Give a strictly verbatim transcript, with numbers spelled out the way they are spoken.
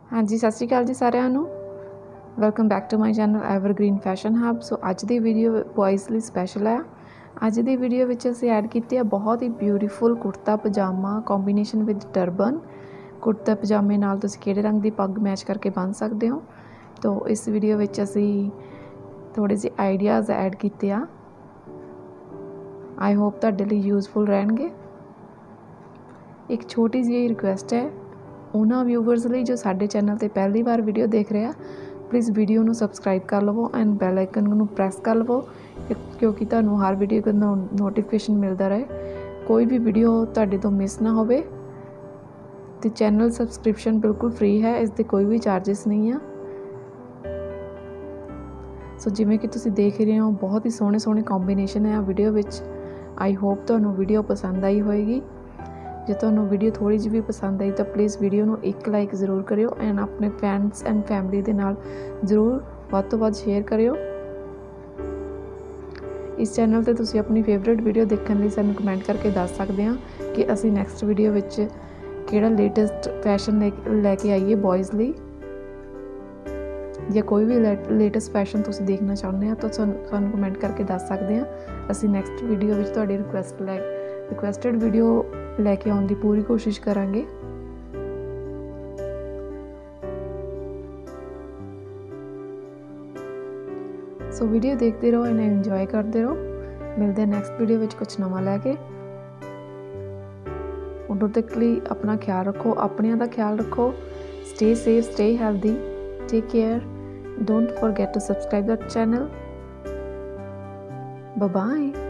हाँ जी, सत श्री अकाल जी सारिਆਂ ਨੂੰ। Welcome back to my channel evergreen fashion hub. So अज की वीडियो बॉयज़ ਲਈ स्पैशल है। अज की वीडियो में असी ऐड किए बहुत ही beautiful kurta pajama combination with turban. Kurta पजामे नाल तुसीं किहड़े रंग की पग मैच करके बन सकते हो। तो इस वीडियो में असी थोड़े जे आइडियाज़ ऐड किए आ। आई होप तुहाडे लई यूजफुल रहणगे। एक छोटी जी रिक्वेस्ट है उन्होंने व्यूवर्स लिए जो साडे चैनल पर पहली बार वीडियो देख रहे हैं, प्लीज़ वीडियो को सबसक्राइब कर लवो एंड बैल आइकन को प्रेस कर लवो क्योंकि तुहानू हर वीडियो का नोटिफिकेशन मिलता रहे, कोई भी वीडियो तुहाडे तो मिस ना होवे। तो चैनल सबसक्रिप्शन बिल्कुल फ्री है, इसके कोई भी चार्जिस नहीं है। सो जिमें कि तुसीं देख रहे हो बहुत ही सोहने सोहने कॉम्बीनेशन है वीडियो विच। आई होप तुहानू वीडियो पसंद आई होएगी। जो तुहानू वीडियो थोड़ी जी भी पसंद आई तो प्लीज़ वीडियो को एक लाइक जरूर करियो एंड अपने फ्रेंड्स एंड फैमिली के नाल जरूर वध तो वध शेयर करियो। इस चैनल पर तुसीं अपनी फेवरेट वीडियो देखने लिए सानू कमेंट करके दस सकते हैं कि असी नैक्सट वीडियो विच किहड़ा लेटेस्ट फैशन ले लैके आईए बॉयज़ लिए, या कोई भी लेटेस्ट फैशन तुसीं देखना चाहुंदे हो तो सानू कमेंट करके दस सकते हैं। असी नैक्सट वीडियो विच तुहाडी रिक्वेस्ट लै रिक्वेस्टेड वीडियो लैके आउण दी पूरी कोशिश करांगे। सो वीडियो देखते रहो एंड एंजॉय करते रहो। मिलते हैं नैक्सट वीडियो विच कुछ नवा लैके। उदों तक लिए अपना ख्याल रखो, अपनियां दा ख्याल रखो। Stay safe, stay healthy, take care. Don't forget to subscribe the channel. Bye bye.